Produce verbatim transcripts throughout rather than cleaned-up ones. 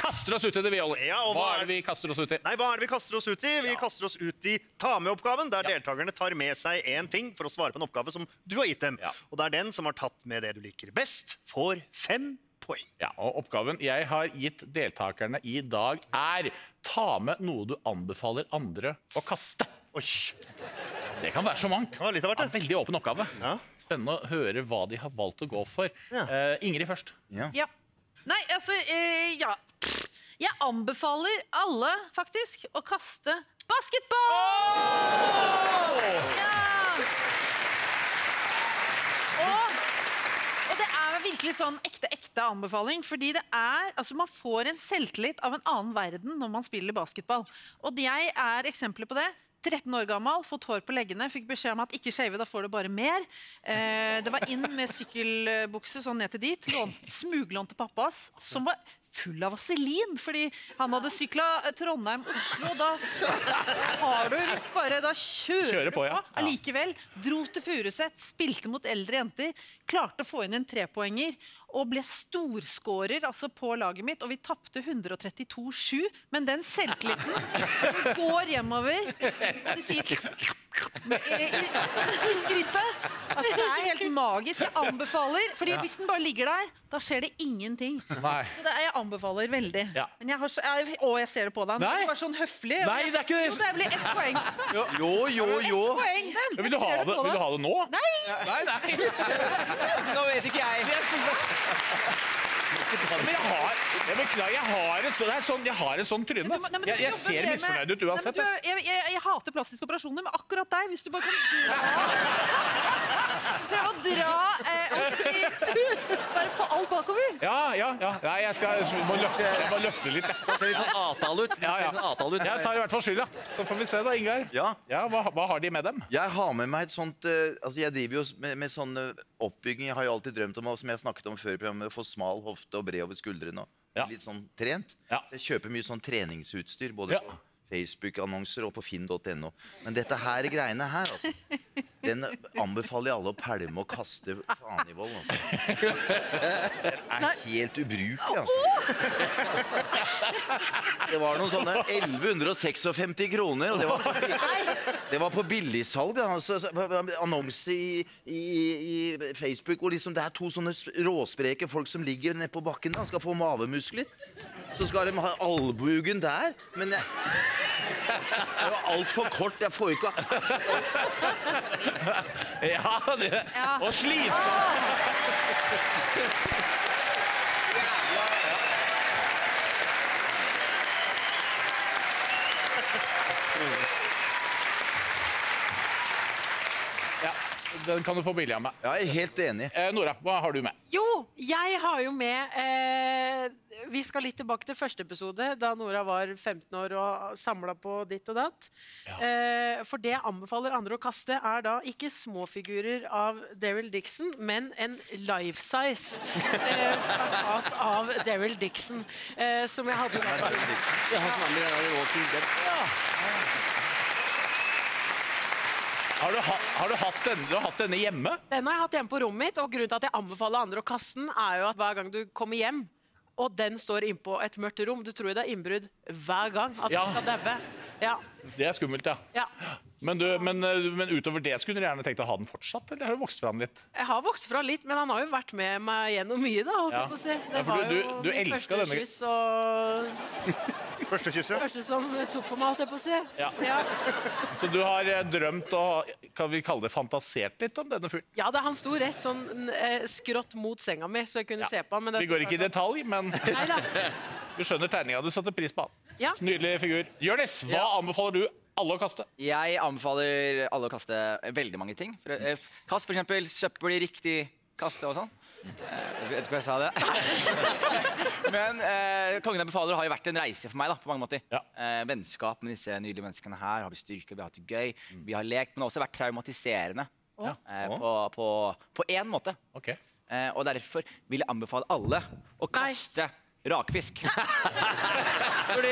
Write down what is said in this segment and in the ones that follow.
kaster oss ut i det, vi, Olli. Ja, og hva er det vi kaster oss ut i? Nei, hva er det vi kaster oss ut i? Vi ja. kaster oss ut i ta med-oppgaven, der ja. deltakerne tar med seg en ting for å svare på en oppgave som du har gitt dem. Ja. Og det er den som har tatt med det du liker best, får fem poeng. Ja, og oppgaven jeg har gitt deltakerne i dag er ta med noe du anbefaler andre å kaste. Oi. Det kan være så mangt. Ja, litt av hvert, det er veldig åpen oppgave. Ja. Spennende å høre hva de har valgt å gå for. Ja. Uh, Ingrid først. Ja. ja. Nei, altså, uh, ja. Jeg anbefaler alle, faktisk, å kaste basketball! Oh! Ja! Og... Og det er virkelig sånn ekte-ekte anbefaling, fordi det er, altså man får en selvtillit av en annen verden når man spiller basketball. Og jeg er eksempler på det. tretten år gammel, fått hår på leggene, fikk beskjed om at ikke shave, da får du bare mer. Eh, det var inn med sykkelbukse sånn ned til dit, smuglånte pappas, som var full av vaselin, fordi han hadde syklet Trondheim, Oslo, da har du visst bare, da kjører, kjører på, ja. på, allikevel, dro til Furuset, spilte mot eldre jenter, klarte å få inn en trepoenger, og ble storskårer altså på laget mitt, og vi tappte hundre og trettito sju, men den selvtilliten, du går hjemover, og de sier i, i, i skrittet, altså det er helt magisk, jeg anbefaler, fordi ja. hvis den bare ligger der, da skjer det ingenting. Nei. Så det er, jeg anbefaler veldig. Ja. Men jeg har så, jeg, å, jeg ser det på deg. Det var sånn høflig. Nei, det er ikke det. Jo, det blir ett poeng. Jo, jo, jo. Ett poeng. Ja, vil, du ha det, vil du ha det nå? Nei! Nei, nei. Altså, nå vet ikke jeg. Men jeg har, jeg beklager, jeg har et, så, sånn, jeg har et sånn tryne. Nei, men, jeg, jeg ser misfornøyd ut uansett. Nei, du, jeg, jeg, jeg hater plastiske operasjoner, men akkurat deg, hvis du bare kan dra, prøve å dra, eh, bare få alt bakover. Ja, ja, ja. Nei, jeg skal jeg må løfte, jeg må løfte litt. Det ser litt sånn atal ut. Ja, ja. Jeg tar i hvert fall skyld, ja. Så får vi se da, Ingar. Ja. Ja, hva, hva har de med dem? Jeg har med meg et sånt, uh, altså jeg driver jo med, med sånn uh, oppbygging, jeg har jo alltid drømt om, som jeg snakket om før i programmet, å få smal hofte og bred over skuldrene og ja. litt sånn trent. Ja. Så jeg kjøper mye sånn treningsutstyr, både ja. på Facebook-annonser og på finn punktum no. Men dette her greiene her, altså, den anbefaler jeg alle å pælme og kaste faen i vold, altså. Det er helt ubrukelig, altså. Det var noen sånne elleve hundre femtiseks kroner, og det var på, det var på billigsalg, altså, annonse i, i, i Facebook, og liksom det er to sånne råspreke folk som ligger nede på bakken, da, skal få mavemuskler. Så skal de ha albugen der, men jeg, det var alt for kort, jeg får ikke... Ja, det, ja. Og slitsomt. Ja, den kan du få billig av meg. Ja, jeg er helt enig. Eh, Nora, hva har du med? Jo, jeg har jo med... Eh, vi skal litt tilbake til første episode, da Nora var femten år og samlet på ditt og datt. Ja. Eh, for det jeg anbefaler andre å kaste er da ikke småfigurer av Daryl Dixon, men en life-size eh, av Daryl Dixon, eh, som jeg hadde med. Ja, han som er med i Walking Dead. Ja. Har du, ha, har du, hatt denne, du har hatt denne hjemme? Den har jeg hatt hjemme på rommet mitt, og grunnen til at jeg anbefaler andre å kaste den er jo at hver gang du kommer hjem, og den står inne på et mørkt rom, du tror det er innbrudd hver gang at ja. du skal debbe. Ja. Det er skummelt, ja. Ja. Men, du, men, men utover det skulle du gjerne tenkt å ha den fortsatt, eller har du vokst fra den litt? Jeg har vokst fra litt, men han har jo vært med meg gjennom mye da, holdt ja. jeg på å si. Det ja, var du, jo du, du min første denne... kyss og... Første kyss, ja. Første som tok på meg, holdt jeg på å si. Ja. Ja. Så du har drømt og, kan vi kalle det, fantasert litt om denne fyren? Ja, det, han sto rett sånn eh, skrått mot senga mi, så jeg kunne ja. se på ham. Vi går ikke i detalj, men du skjønner tegninga, du satte pris på han. Ja. Nydelig figur. Jørnes, hva ja. anbefaler du alle å kaste? Jeg anbefaler alle å kaste veldig mange ting. For, eh, kast for eksempel søppel i riktig kasse og sånn. Jeg vet ikke hva jeg sa det. Men eh, Kongen jeg befaler har jo vært en reise for meg da, på mange måter. Ja. Eh, vennskap med disse nydelige menneskene her, har vi styrket, vi har hatt det gøy, mm. vi har lekt, men det har også vært traumatiserende. Ja. Eh, på, på, på en måte. Okay. Eh, og derfor vil jeg anbefale alle å kaste Nei. rakfisk. Fordi...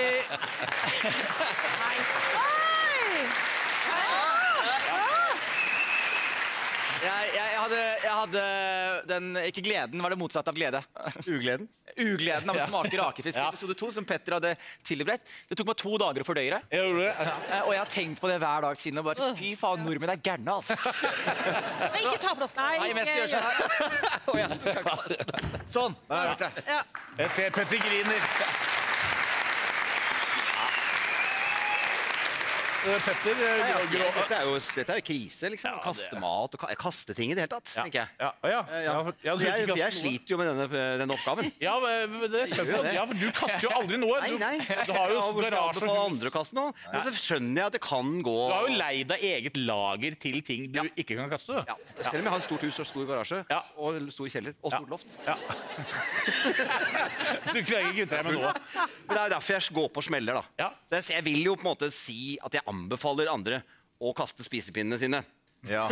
Nei. Jeg, jeg, jeg, hadde, jeg hadde den, ikke gleden, var det motsatt av glede. Ugleden. Ugleden av å smake rakefisk. Ja. Episode to, som Petter hadde tilberedt. Det tok meg to dager å fordøye det. Jeg gjorde det. Eh, Og jeg har tenkt på det hver dag siden. Og bare, fy faen, nordmenn er gærne, altså. Men ikke ta plassen. Nei, men jeg skal gjøre sånn her. Å, ja, skal ikke kaste det. Sånn, da har jeg gjort det. Ja. Jeg ser Petter griner. Petter, Nei, grå, altså, grå. dette, er jo, dette er jo krise, liksom. Ja, Kaste det- mat og ka kaste ting i det hele tatt, Ja. tenker jeg. Ja, ja, ja. Ja, ja, for ja, du jeg, ikke for jeg kaster noe. sliter jo med denne, denne oppgaven. Ja, men det er spent på. gjør det. Ja, for du kaster jo aldri noe. Nei, Du, nei. du har jo Ja, hvorfor garasje. anbefale andre å kaste noe? Men så skjønner jeg at det kan gå Du har jo leid deg eget lager til ting du ikke kan kaste. ja. Selv om jeg har et stort hus og stor garasje Ja. og stor kjeller og Ja. stort loft. Ja. Du klarer ikke å kvitte deg med noe. Men det er derfor jeg går på smeller, da. Ja. Så jeg, jeg vil jo på en måte si at jeg anbefaler andre å kaste spisepinnene sine. Ja.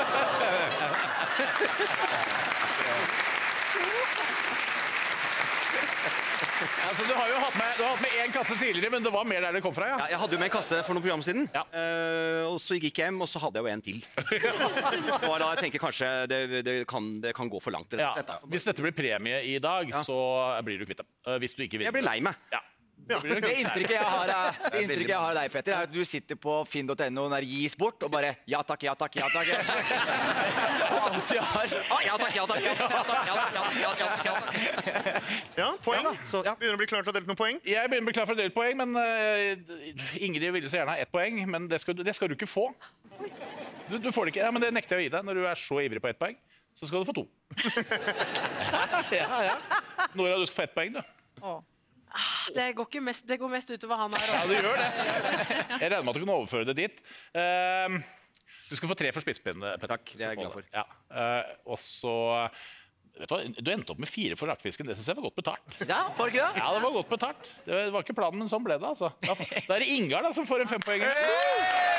Altså, du har jo hatt med, du har hatt med én kasse tidligere, men det var mer der det kom fra, ja. Ja, jeg hadde jo med en kasse for noen program siden, Ja. eh, og så gikk jeg hjem, og så hadde jeg jo en til. Det var da jeg tenker kanskje det, det, kan, det kan gå for langt. Rett, Ja. og slett, da. Hvis dette blir premie i dag, så blir du kvitt dem. Eh, Hvis du ikke vinner. Jeg blir lei meg. Ja. Det inntrykket jeg har av, det inntrykket jeg har av deg, Petter, er at du sitter på finn punktum no når det gis bort, og bare ja takk, ja takk, ja takk. Og alt du har. Ah, ja takk, ja takk, ja takk, ja takk, ja takk, ja takk, ja takk. Ja, poeng. Ja, så, ja. Begynner å bli klar til å dele ut noen poeng. Jeg begynner å bli klar for å dele ut poeng, men eh, Ingrid ville så gjerne ha ett poeng, men det skal, du- det skal du ikke få. Du, du får det ikke. Ja, men det nekter jeg å gi deg. Når du er så ivrig på ett poeng, så skal du få to. Ja, ja. Nora, du skal få ett poeng, du. Å. Det går, ikke mest, det går mest utover han her. Ja, også. du gjør det. Jeg regner med at du kan overføre det dit. Ehm, du skal få tre for spisepinne, Petter. Takk, det er jeg glad for. Ja. Eh, og så vet du hva, du endte opp med fire for rakfisken. Det synes jeg var godt betalt. Ja, var det ikke det? Ja, det var godt betalt. Det var ikke planen, men sånn ble det, altså. Da, da er det Ingar da, som får en fempoenger.